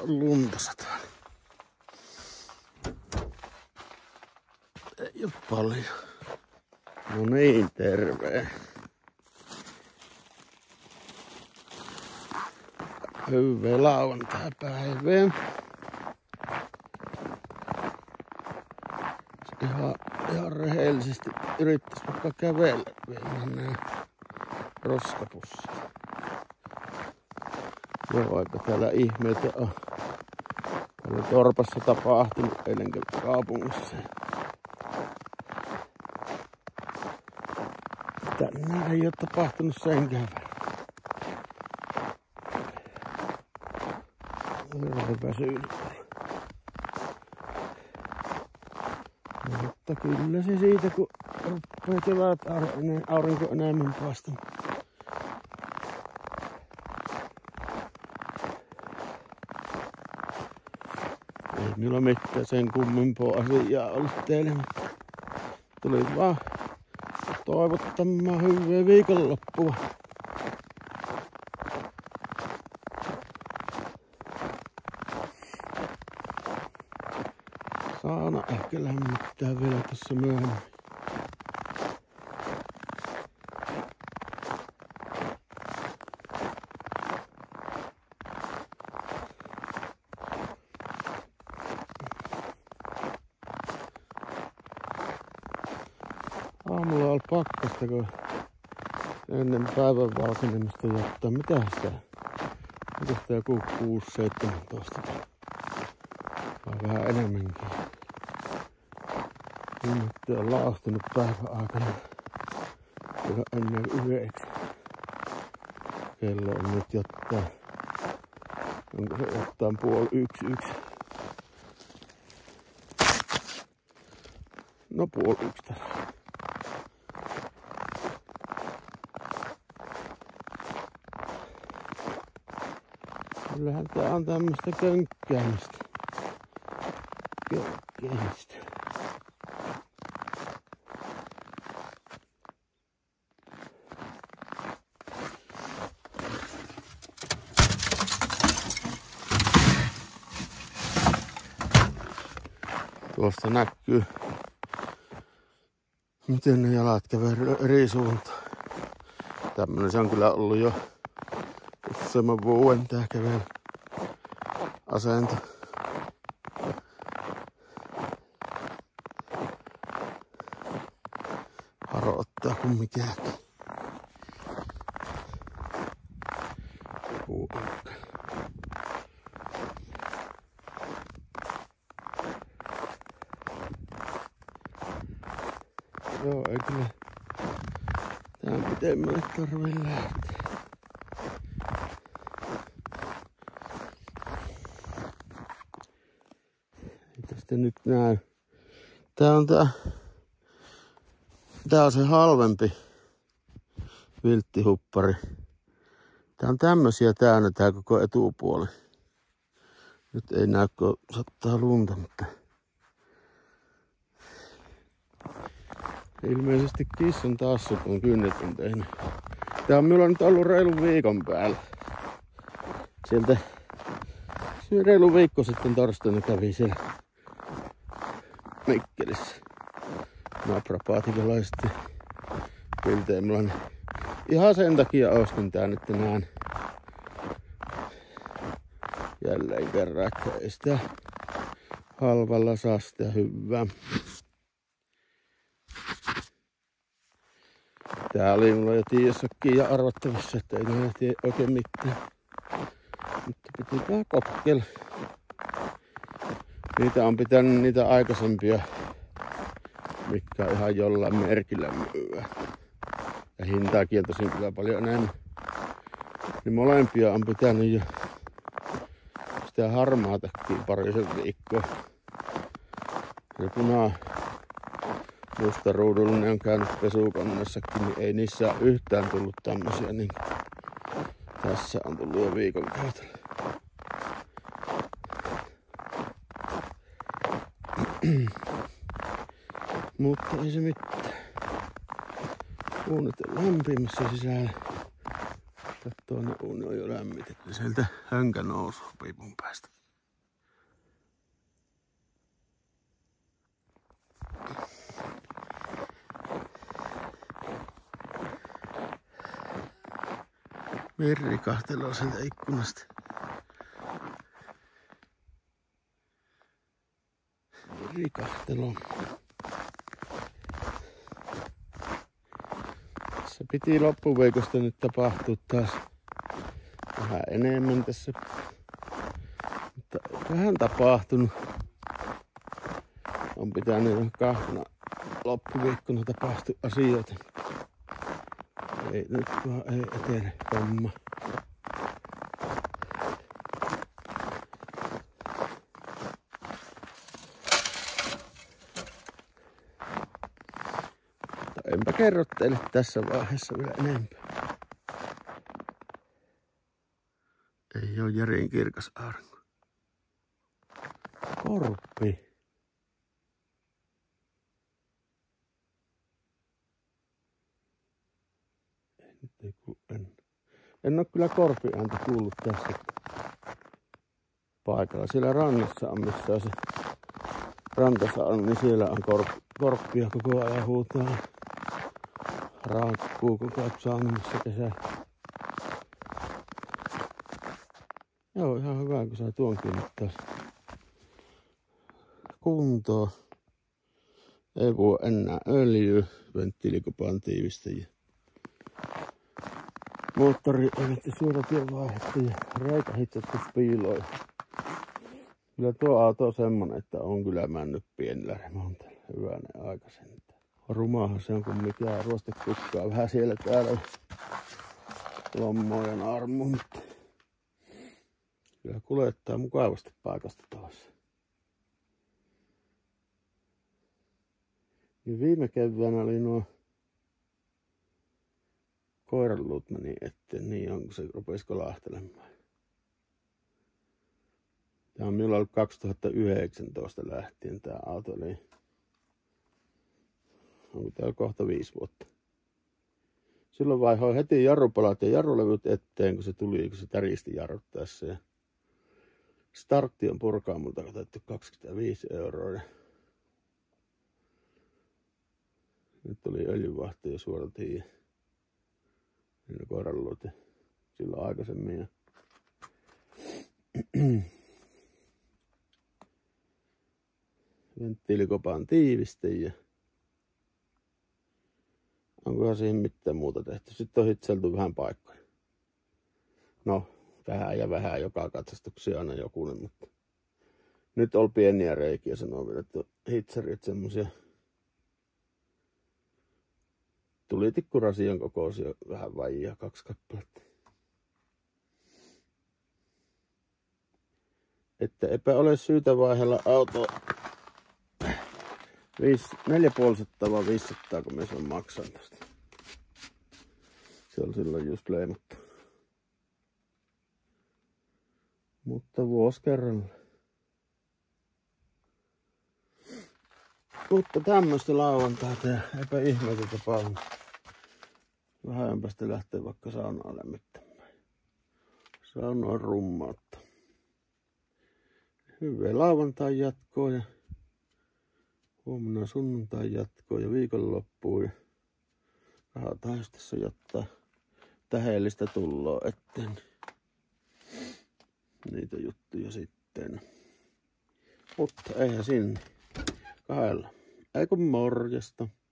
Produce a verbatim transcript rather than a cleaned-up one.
lunta sataa. Ei oo paljon. No niin, terve. Hyvää lauantaipäivää. Ihan, ihan rehellisesti yrittäis vaikka kävellä vielä nää roskapussit. Joo, aika täällä ihmeitä on. Täällä torpassa tapahtunut eilenkin kaupungissa. Tänään ei oo tapahtunut senkään verran. Hirveän väsynyt. Mutta kyllä se siitä, kun rupeaa kevät aurinko enemmän paistamaan. Ei minulla mitään sen kummempaa asiaa ollut teille. Tuli vaan toivottamaan hyvää viikonloppua. Sauna ehkä lämmittää vielä tässä myöhemmin. Aamulla oli pakkasta, kun ennen päivän valkenemista jättää. Mitähän se? Mitäs tää joku kuusi seitsemäntoista? Vai vähän enemmänkin. Nyt on laahtunut päivän aikana. Kyllä ennen yhdeksi. Kello on nyt jättää. Onko se jättää puoli yksi yksi? No puoli yksi täällä. Kyllähän tää on tämmöstä könkkäämistä. Könkkäämistä. Tuosta näkyy, miten ne jalat kävee eri suuntaan. Tämmönen se on kyllä ollut jo useamman vuoden tää kävely asento. Harottaa kuin mikäkin. Puukka. Joo, ei kyllä tää pitemmälle tarvii lähteä. Ei tästä nyt näy. Tää on tää. Tää on se halvempi vilttihuppari. Tää on tämmösiä täynnä tää koko etupuoli. Nyt ei näy, kun sattaa lunta, mutta ilmeisesti kissan tassut on kynnet on tehnyt. Tää on minulla nyt ollut reilun viikon päällä. Sieltä reilu viikko sitten torstaina kävi siellä Mikkelissä. Naprapaatikalaisesti pilteemulla. Ihan sen takia ostin tää nyt tänään. Jälleen kerran, että ei sitä halvalla saa sitä hyvää. Tää oli mulla jo tiedossakin ja arvattavissa, että ei nähti oikein mitään. Mutta pitipää kokeilla. Niitä on pitänyt niitä aikaisempia, mitkä on ihan jollain merkillä myyä. Ja hintaakin tosin kyllä paljon enemmän. Niin molempia on pitänyt jo sitä harmaatakin parisen viikkoa. Ja punaa musta ruudullinen on käynyt pesukonnossakin, niin ei niissä ole yhtään tullut tämmösiä, niin tässä on tullut jo viikon käytöllä. Mutta ei se mitään. Uunit on lämpimissä sisällä. Kattoo, ne uuni on jo lämmitetty. Sieltä hönkä nousuu piipun päästä. Merri kahtelee sieltä ikkunasta. Merri kahtelee. Se piti loppuviikosta nyt tapahtua taas vähän enemmän tässä. Mutta vähän tapahtunut. On pitänyt kahtena loppuviikkona tapahtua asioita. Ei nyt vaan ei etene homma. Mutta enpä kerro teille tässä vaiheessa vielä enempää. Ei oo järin kirkas aurinko. Korppi. En, en ole kyllä korpiääntä kuullut tässä paikalla. Siellä rannassa on, missä se rantassa on, niin siellä on korp, korppia koko ajan huutaa. Raakkuu koko ajan saanumassa kesä. Joo, ihan hyvä, kun saa tuonkin nyt taas kuntoon. Ei voi enää öljyä, venttiilikopaan tiivistäjiä. Moottori on suoratien vaihdettu ja reikähitsattu piiloi. Kyllä tuo auto on semmonen, että on kyllä mennyt pienellä remontilla. Hyvänen aika sentään. Rumahan se on kun mikään ruostekukkaa. Vähän siellä täällä lommoja naarmu, mutta kyllä kuljettaa mukavasti paikasta taas. Niin viime keväänä oli nuo koiranluut meni eteen, niin onko se rupesi kolahtelemaan. Tämä on minulla ollut kaksituhattayhdeksäntoista lähtien tämä auto, eli onko täällä kohta viisi vuotta. Silloin vaihoin heti jarrupalat ja jarrulevyt eteen, kun se tuli, kun se täristi jarrut tässä. Ja startti on purkaa multa otettu kaksikymmentäviisi euroa. Ja nyt oli öljyvahto jo suoratiin. Niin koiranluut silloin aikaisemmin. Ja venttiilikopaan tiivistäjiä. Onkohan siihen mitään muuta tehty? Sitten on hitselty vähän paikkoja. No, vähän ja vähän joka katsastuksia aina jokunen, mutta nyt oli pieniä reikiä, sanoo vielä, että hitserit semmosia tulitikkurasion kokoisia vähän vajia, kaksi kappaletta. Että epä ole syytä vaihella autoa neljätuhattaviisisataa vai viisisataa, kun me sen maksan tästä. Se on silloin just leimattu. Mutta vuosi kerralla. Mutta tämmöistä lauantaita ja eipä ihmeitä tapahdu. Vähän päästä lähtee vaikka saunaan lämmittämään. Sauna on rummautta. Hyvää lauantain jatkoa ja huomenna sunnuntain jatkoa ja viikonloppuun. Ja katsotaan, jos tässä jotain tähdellistä tulloo eteen. Niitä juttuja sitten. Mutta eihän sinne. Kahdella. Eikö morjesta.